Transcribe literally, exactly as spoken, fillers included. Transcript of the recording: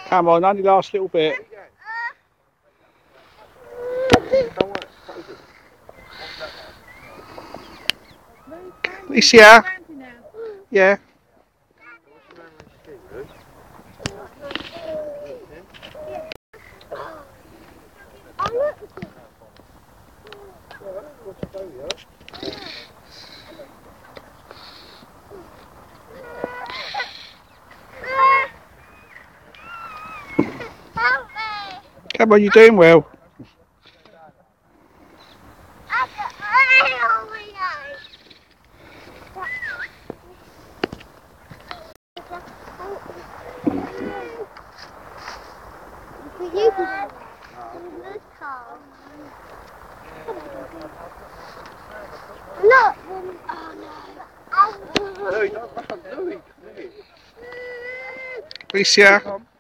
Come on, only last little bit. Alicia? Yeah. Come on, you're doing well. Look! Oh no! Alicia?